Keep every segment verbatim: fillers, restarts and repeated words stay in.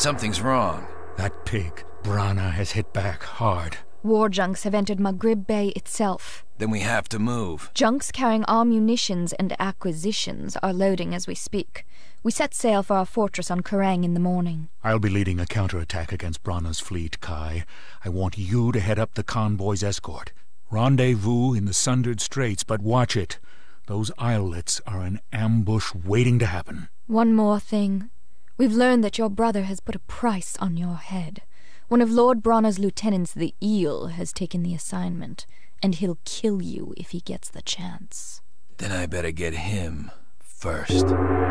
something's wrong. That pig, Brana, has hit back hard. War junks have entered Maghrib Bay itself. Then we have to move. Junks carrying our munitions and acquisitions are loading as we speak. We set sail for our fortress on Kerrang in the morning. I'll be leading a counterattack against Brana's fleet, Kai. I want you to head up the convoy's escort. Rendezvous in the Sundered Straits, but watch it. Those islets are an ambush waiting to happen. One more thing. We've learned that your brother has put a price on your head. One of Lord Brana's lieutenants, the Eel, has taken the assignment, and he'll kill you if he gets the chance. Then I better get him first.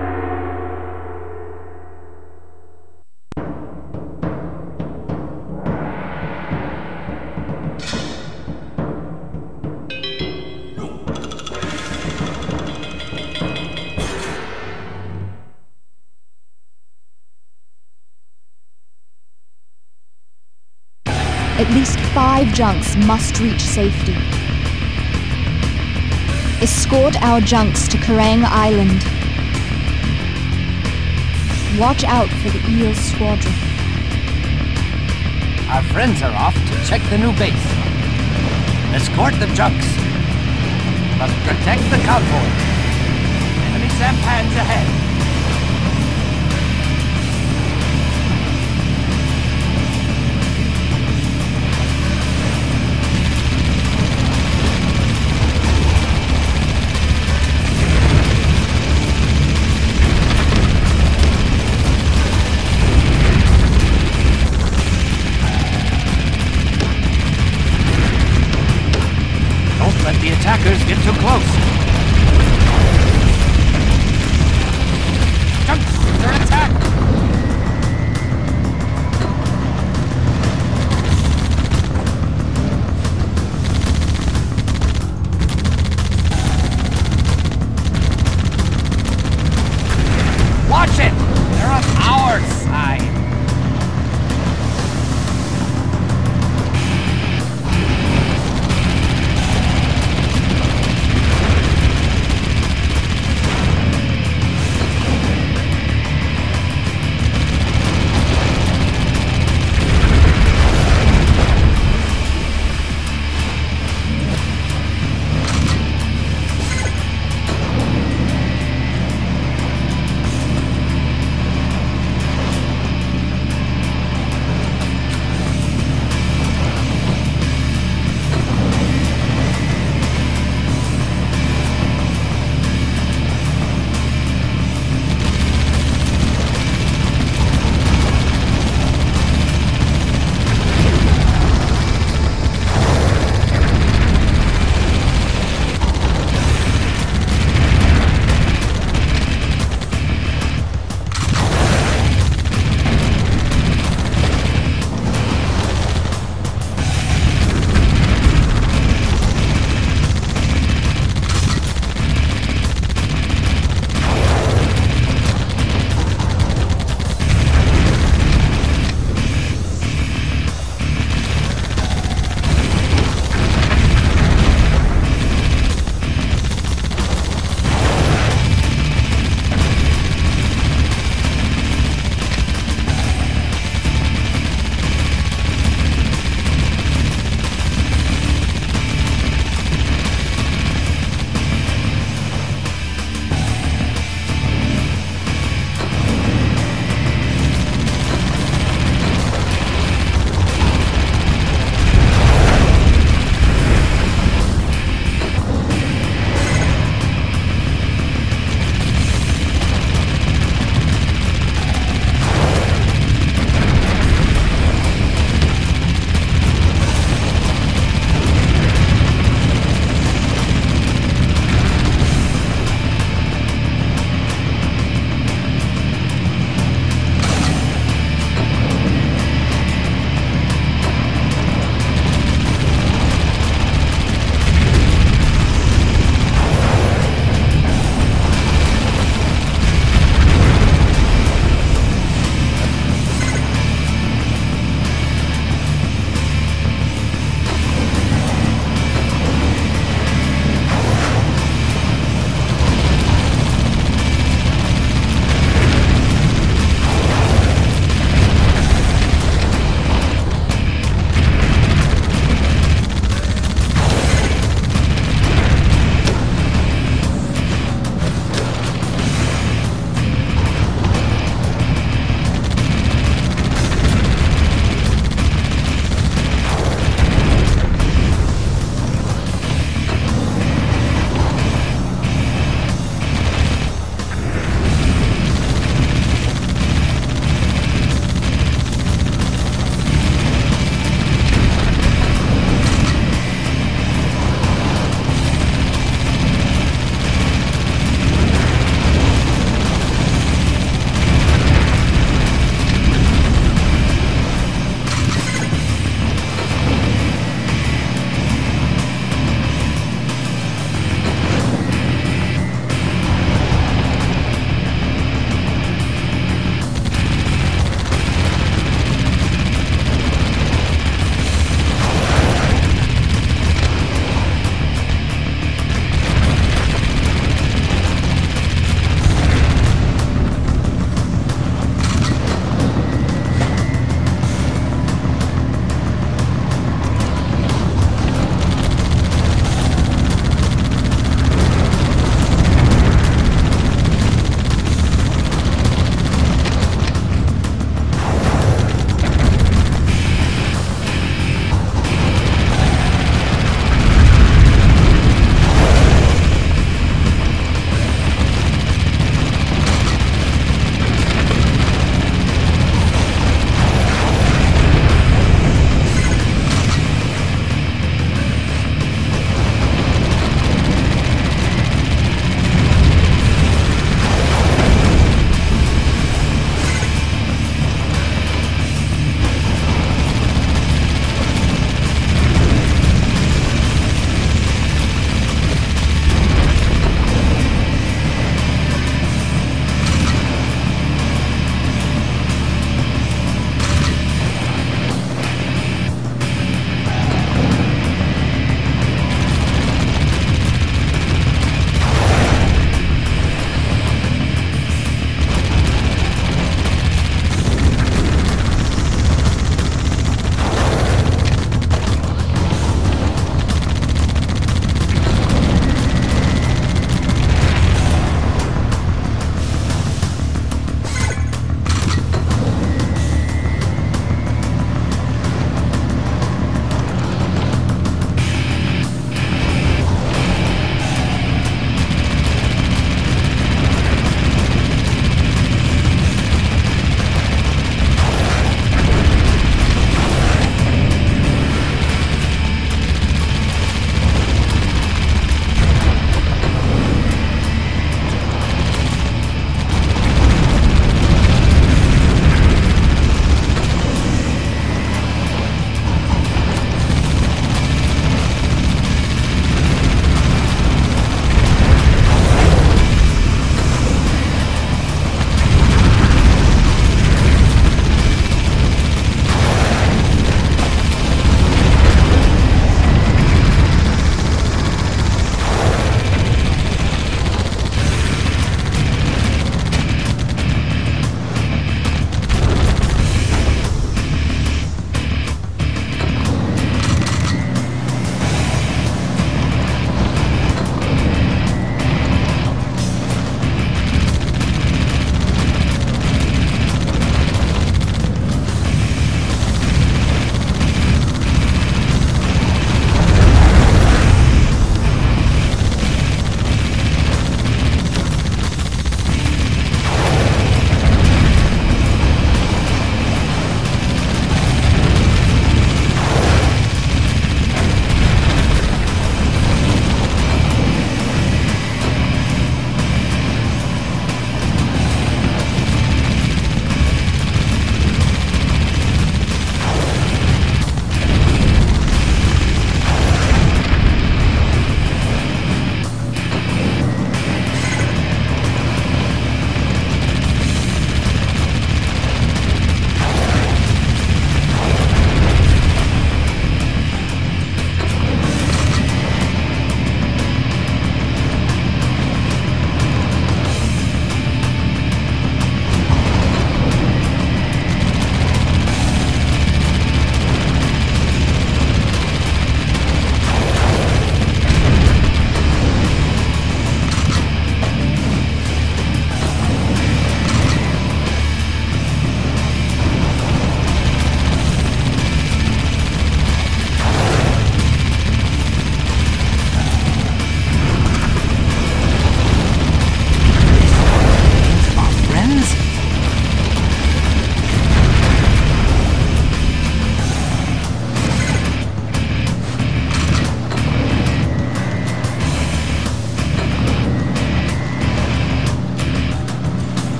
At least five junks must reach safety. Escort our junks to Kerrang Island. Watch out for the Eel squadron. Our friends are off to check the new base. Escort the junks. Must protect the convoy. Enemy sampans ahead. Let the attackers get too close.